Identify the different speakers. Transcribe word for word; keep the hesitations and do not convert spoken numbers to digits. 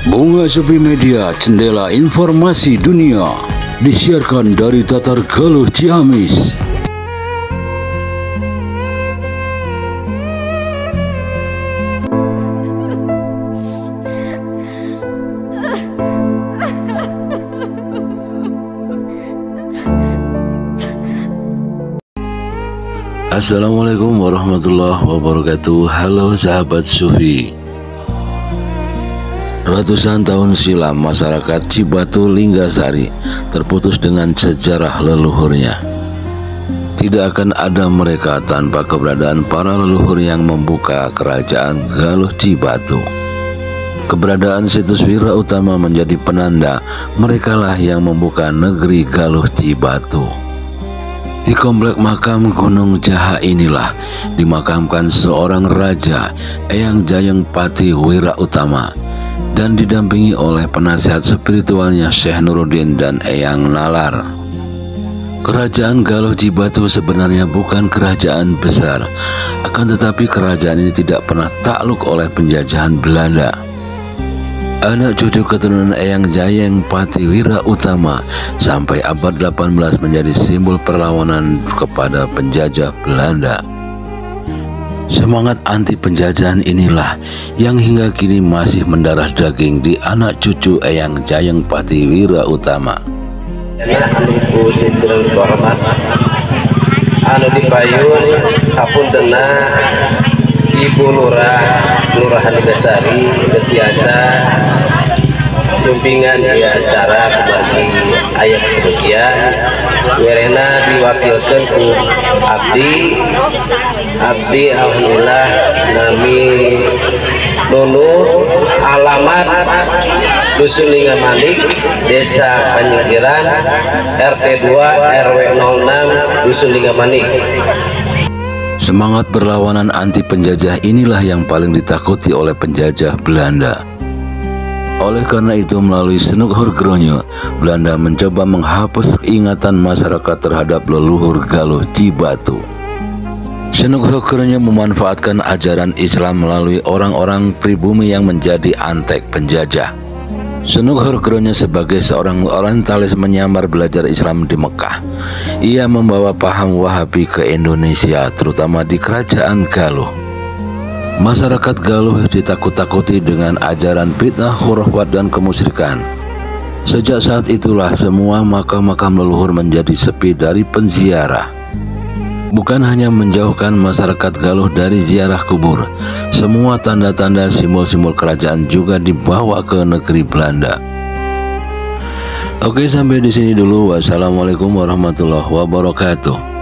Speaker 1: Bunga Sepi Media, jendela informasi dunia, disiarkan dari Tatar Galuh Ciamis. Assalamualaikum warahmatullahi wabarakatuh. Halo sahabat Sufi. Ratusan tahun silam masyarakat Cibatu Linggasari terputus dengan sejarah leluhurnya. Tidak akan ada mereka tanpa keberadaan para leluhur yang membuka kerajaan Galuh Cibatu. Keberadaan situs Wira Utama menjadi penanda merekalah yang membuka negeri Galuh Cibatu. Di komplek makam Gunung Jaha inilah dimakamkan seorang raja, Eyang Jayeng Pati Wira Utama, dan didampingi oleh penasihat spiritualnya Syekh Nuruddin dan Eyang Nalar. Kerajaan Galuh Cibatu sebenarnya bukan kerajaan besar, akan tetapi kerajaan ini tidak pernah takluk oleh penjajahan Belanda. Anak cucu keturunan Eyang Jayeng Pati Wira Utama sampai abad delapan belas menjadi simbol perlawanan kepada penjajah Belanda. Semangat anti penjajahan inilah yang hingga kini masih mendarah daging di anak cucu Eyang Jayeng Pati Wira Utama. Anu dipayun apun tenang Ibu Lurah Kelurahan Linggasari Ketiasa Lumpingan ya acara bagi ayat kemudian Werena diwakilkan ku Abdi Abdi alhamdulillah nami Nunur, alamat Dusun Linggamani, Desa Panyikiran, R T dua R W nol enam Dusun Linggamani. Semangat perlawanan anti penjajah inilah yang paling ditakuti oleh penjajah Belanda. Oleh karena itu, melalui Senuk Hurgronyo, Belanda mencoba menghapus ingatan masyarakat terhadap leluhur Galuh Cibatu. Senuk Hurgronyo memanfaatkan ajaran Islam melalui orang-orang pribumi yang menjadi antek penjajah. Senuk Hurgronyo sebagai seorang orientalis menyamar belajar Islam di Mekah. Ia membawa paham Wahabi ke Indonesia, terutama di kerajaan Galuh. Masyarakat Galuh ditakut-takuti dengan ajaran fitnah, khurafat, dan kemusyrikan. Sejak saat itulah semua makam-makam leluhur menjadi sepi dari penziarah. Bukan hanya menjauhkan masyarakat Galuh dari ziarah kubur, semua tanda-tanda simbol-simbol kerajaan juga dibawa ke negeri Belanda. Oke, sampai di sini dulu. Wassalamualaikum warahmatullahi wabarakatuh.